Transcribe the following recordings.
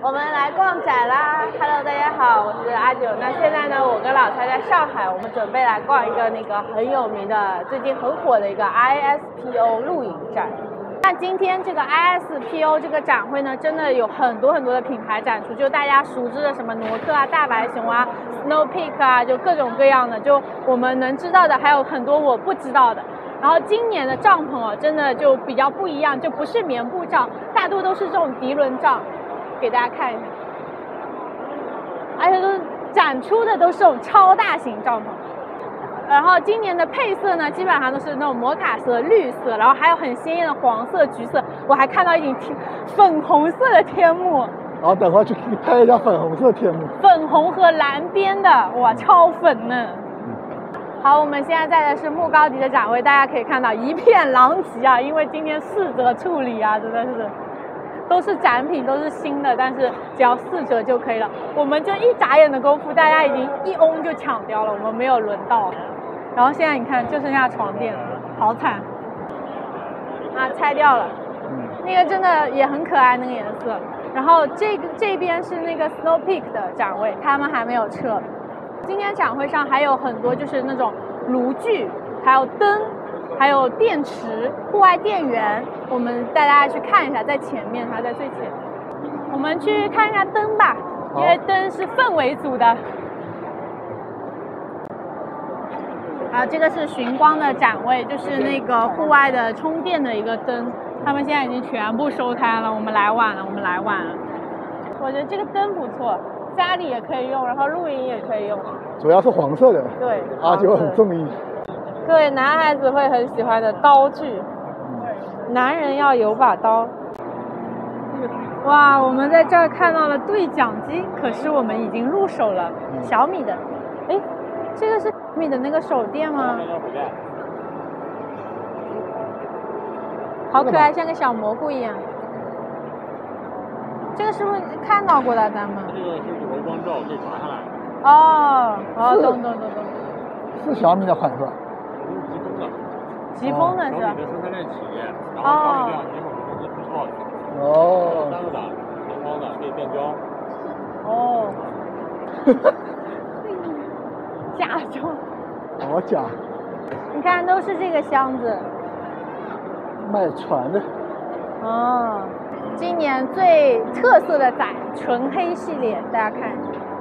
我们来逛展啦 ！Hello， 大家好，我是阿九。那现在呢，我跟老蔡在上海，我们准备来逛一个那个很有名的、最近很火的一个 ISPO 露营展。那今天这个 ISPO 这个展会呢，真的有很多的品牌展出，就大家熟知的什么挪克啊、大白熊啊、Snow Peak 啊，就各种各样的，就我们能知道的，还有很多我不知道的。然后今年的帐篷哦，真的就比较不一样，就不是棉布帐，大多都是这种涤纶帐。给大家看一下，而且都是展出的都是这种超大型帐篷。然后今年的配色呢，基本上都是那种摩卡色、绿色，然后还有很鲜艳的黄色、橘色。我还看到一顶粉红色的天幕。 然后等会儿去拍一下粉红色天幕。 粉红和蓝边的，哇，超粉嫩。好，我们现在在的是木高迪的展位，大家可以看到一片狼藉啊，因为今天4折处理啊，真的是。都是展品，都是新的，但是只要4折就可以了。我们就一眨眼的功夫，大家已经一翁就抢掉了，我们没有轮到。然后现在你看，就剩下床垫了，好惨啊！拆掉了，那个真的也很可爱，那个颜色。然后这边是那个 Snow Peak 的展位，他们还没有撤。今天展会上还有很多就是那种炉具，还有灯。还有电池、户外电源，我们带大家去看一下，在前面，它在最前面。我们去看一下灯吧，因为灯是氛围组的。啊，这个是寻光的展位，就是那个户外的充电的一个灯，他们现在已经全部收摊了。我们来晚了。我觉得这个灯不错，家里也可以用，然后露营也可以用。 主要是黄色的。 对。 阿九很中意。 各位男孩子会很喜欢的刀具，男人要有把刀。哇，我们在这儿看到了对讲机，可是我们已经入手了小米的。哎，这个是小米的那个手电吗？好可爱，像个小蘑菇一样。这个是不是看到过的咱们？ 这个是一会光照可以拔下来。 哦，懂。 是小米的款是吧？ 疾风的是吧？ 小米的生产链企业，然后小米这样接受我们公司制造的。 哦。 3个档，长方的可以变焦。 哦。假装。 好假。 你看，都是这个箱子。 卖船的。 哦。今年最特色的仔纯黑系列，大家看，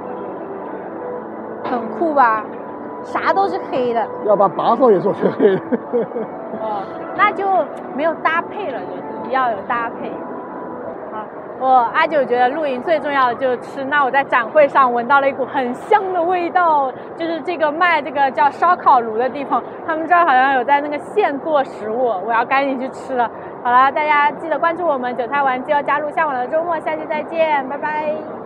很酷吧？啥都是黑的， 要把把手也做成黑的。 哦，那就没有搭配了，就是要有搭配。啊，我阿九觉得露营最重要的就是吃。那我在展会上闻到了一股很香的味道，就是这个卖这个叫烧烤炉的地方，他们这儿好像有在那个现做食物，我要赶紧去吃了。好了，大家记得关注我们韭菜玩机，要加入向往的周末，下期再见，拜拜。